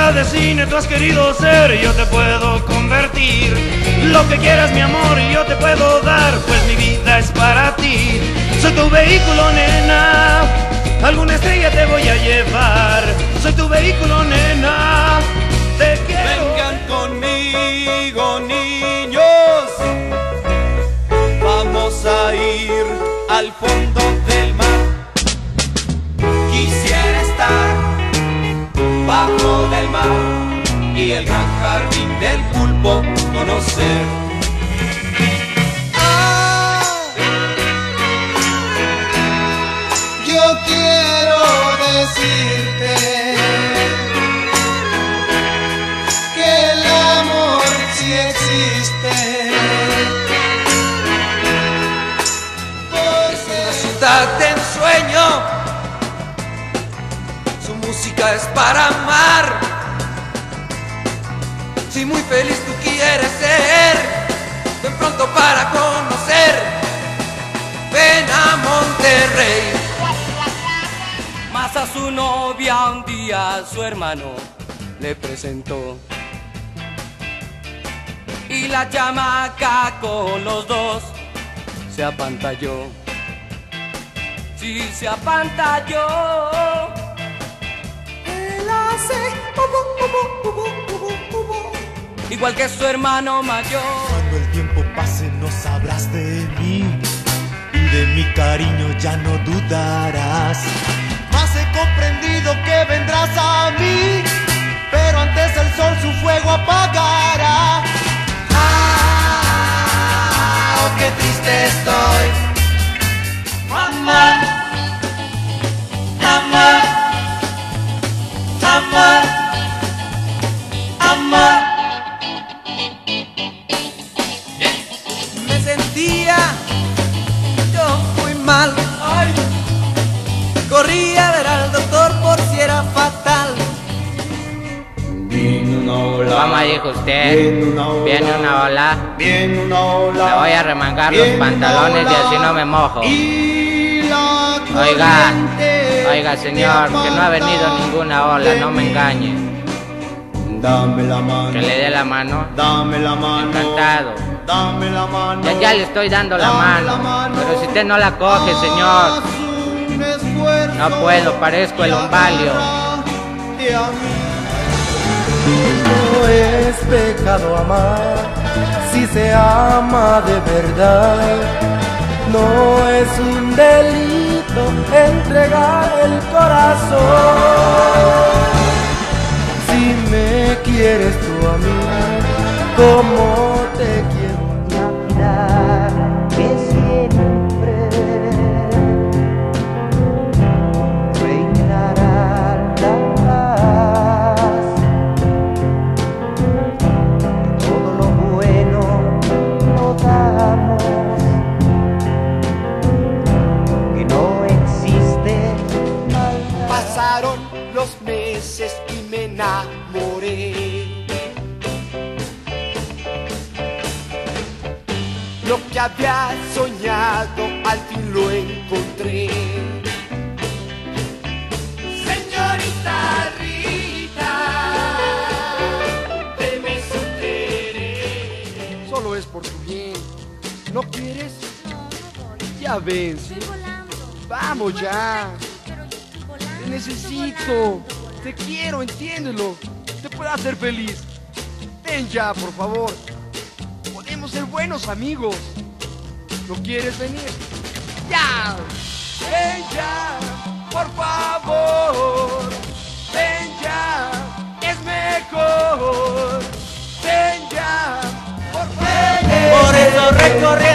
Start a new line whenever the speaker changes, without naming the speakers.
estrella de cine tú has querido ser, yo te puedo convertir. Lo que quieras, mi amor, yo te puedo dar, pues mi vida es para ti. Soy tu vehículo, nena, alguna estrella te voy a llevar. Soy tu vehículo, nena, te quiero.
Vengan conmigo, niños, vamos a ir al fondo del mar. Quisiera estar bajo del mar y el gran jardín del pulpo conocer.
Yo quiero decirte que el amor sí existe.
Una ciudad de ensueño, su música es para amar. Si muy feliz tú quieres ser, ven pronto para conocer. Ven a Monterrey. Mas a su novia un día su hermano le presentó, y la chamaca con los dos se apantalló. Sí, se apantalló. Él hace igual que su hermano mayor.
Cuando el tiempo pase no sabrás de mí, y de mi cariño ya no dudarás. Mas he comprendido que vendrás a mí, pero antes el sol su fuego apagará.
Ah, oh, qué triste estoy. Amor, amor, amor, amor. Me sentía yo muy mal. Ay. Corría a ver al doctor por si era fatal.
¿Cómo dijo usted? Viene una ola.
Viene una ola.
Me voy a remangar los pantalones y así no me mojo. Oiga señor, que no ha venido ninguna ola, no me engañe.
Dame la mano.
Que le dé la mano.
Dame la mano.
Encantado.
Dame la mano.
Ya le estoy dando la mano. Pero si usted no la coge, señor. No puedo, parezco el umbalio.
No es pecado amar, si se ama de verdad. No es un delito entregar el corazón. Si me quieres tú a mí, como te quiero mirar, que siempre reinará la paz. Todo lo bueno lo damos, que no existe maldad.
Pasaron los meses y me enamoré. Lo que había soñado al fin lo encontré. Señorita Rita, deme su querer. Solo es por tu bien. ¿No quieres? Ya ven, ¿sí? Vamos ya. Te necesito. Te quiero, entiéndelo. Te puedo hacer feliz. Ven ya, por favor. Podemos ser buenos amigos. ¿No quieres venir? ¡Ya! ¡Ven ya! ¡Por favor! ¡Ven ya! ¡Es mejor! ¡Ven ya! ¡Por favor! Por eso recorre